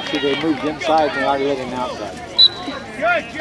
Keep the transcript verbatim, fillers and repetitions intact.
See, they moved inside and they already had an outside.